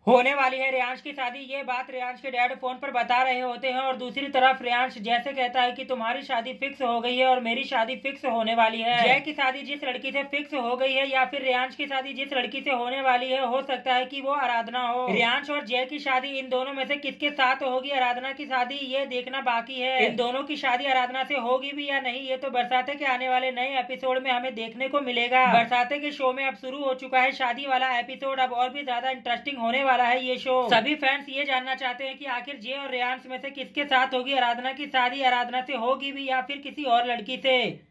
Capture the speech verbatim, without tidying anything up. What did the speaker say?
होने वाली है रियांश की शादी। ये बात रियांश के डैड फोन पर बता रहे होते हैं और दूसरी तरफ रियांश जैसे कहता है कि तुम्हारी शादी फिक्स हो गई है और मेरी शादी फिक्स होने वाली है। जय की शादी जिस लड़की से फिक्स हो गई है या फिर रियांश की शादी जिस लड़की से होने वाली है, हो सकता है कि वो आराधना हो। रियांश और जय की शादी इन दोनों में से किसके साथ होगी आराधना की शादी, ये देखना बाकी है। इन दोनों की शादी आराधना से होगी भी या नहीं, ये तो बरसाते के आने वाले नए एपिसोड में हमें देखने को मिलेगा। बरसाते के शो में अब शुरू हो चुका है शादी वाला एपिसोड। अब और भी ज्यादा इंटरेस्टिंग होने वाला है ये शो। सभी फैंस ये जानना चाहते हैं कि आखिर जय और रेयांश में से किसके साथ होगी आराधना की शादी, आराधना से होगी भी या फिर किसी और लड़की से।